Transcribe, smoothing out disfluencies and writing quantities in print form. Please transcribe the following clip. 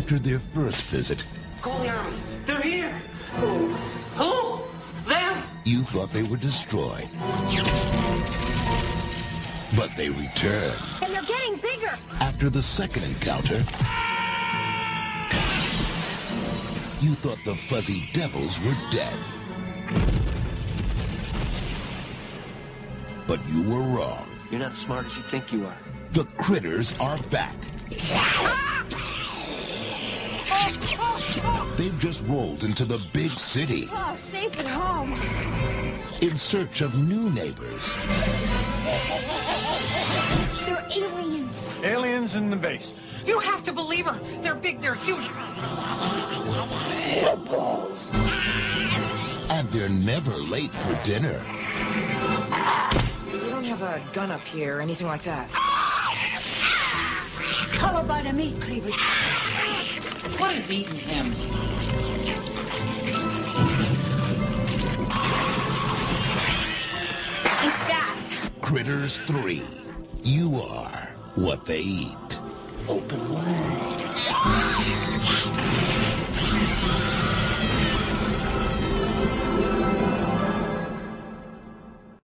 After their first visit, Call the army. They're here. Who? Them? you thought they were destroyed. But they returned. And they're getting bigger. After the second encounter, you thought the fuzzy devils were dead. But you were wrong. You're not as smart as you think you are. The critters are back. They've just rolled into the big city Oh, safe at home. in search of new neighbors. They're aliens. Aliens in the base. You have to believe her. They're big, they're huge. And they're never late for dinner. We don't have a gun up here or anything like that. How about a meat cleaver? What is eating him? Eat that. Critters 3. You are what they eat. Open wide.